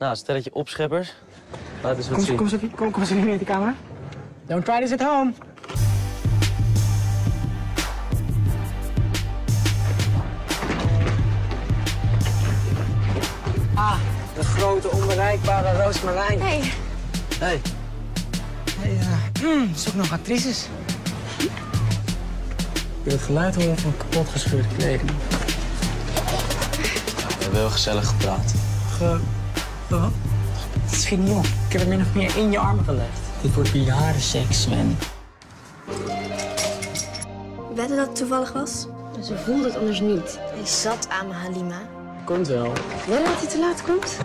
Nou, stelletje opscheppers. Laat eens wat zien. Kom eens hier in de camera. Don't try this at home. Ah, de grote onbereikbare roosmarijn. Hey. Hey. Zoek nog actrices. Ik wil het geluid horen van kapotgescheurde kleding. We hebben heel gezellig gepraat. Wat? Het schiet niet op. Ik heb het min of meer in je armen gelegd. Dit wordt bejaardenseks, Sven. Wedden dat het toevallig was? Ze voelt het anders niet. Hij zat aan me, Halima. Komt wel. Wel dat hij te laat komt?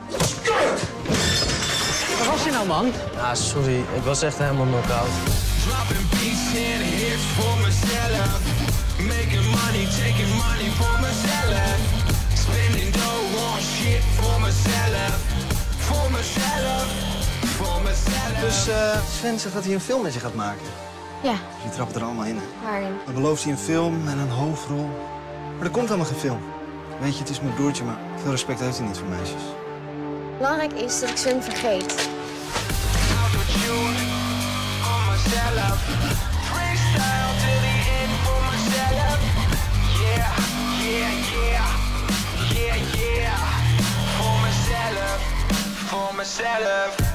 Waar was je nou, man? Ja, sorry. Ik was echt helemaal knock-out. Dropping beats in hits voor mezelf. Making money, taking money voor mezelf. Spending dough on shit voor mezelf. Voor mezelf. Voor mezelf. Dus Sven zegt dat hij een film met je gaat maken. Ja, Die trapt er allemaal in. Hè? waarin? Dan belooft hij een film en een hoofdrol. Maar er komt helemaal geen film. Weet je, het is mijn broertje, maar veel respect heeft hij niet voor meisjes. Belangrijk is dat ik Sven vergeet. Autotune on mezelf. Freestyle till the end voor mezelf. Yeah, yeah, yeah. Yeah, yeah. Voor mezelf. Voor mezelf.